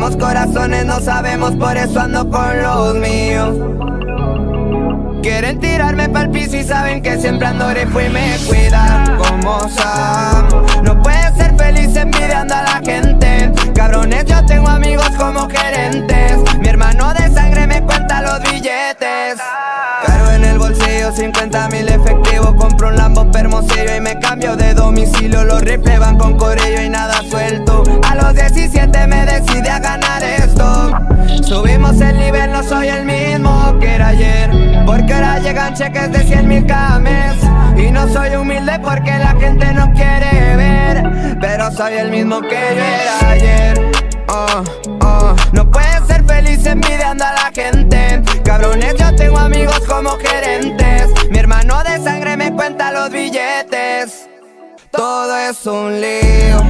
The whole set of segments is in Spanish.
vemos corazones, no sabemos, por eso ando con los míos. Quieren tirarme pa'l piso y saben que siempre ando grifo y me cuidan como Sam. No puedes ser feliz envidiando a la gente. Cabrones, yo tengo amigos como gerentes. Mi hermano de sangre me cuenta los billetes. Caro en el bolsillo, 50.000 efectivo. Compro un Lambo Hermosillo y me cambio de domicilio. Los rifles van con corillo y nada suelto. A los 17 me decidí a ganar esto. Subimos el nivel, no soy el mismo que era ayer, porque ahora llegan cheques de 100.000 cada mes. Y no soy humilde porque la gente no quiere ver, pero soy el mismo que yo era ayer. No puedes ser feliz envidiando a la gente. Cabrones, yo tengo amigos como gerentes. Mi hermano de sangre me cuenta los billetes. Todo es un lío.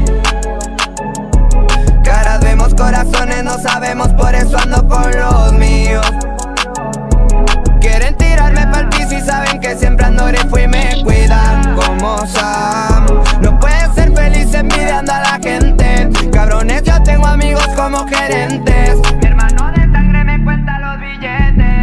Caras vemos, corazones no sabemos, por eso ando con los míos. Quieren tirarme pa'l piso y saben que siempre ando grifo y me cuidan como Sam. No puedes ser feliz envidiando a la gente. Cabrones, yo tengo amigos como gerentes. Mi hermano de sangre me cuenta los billetes.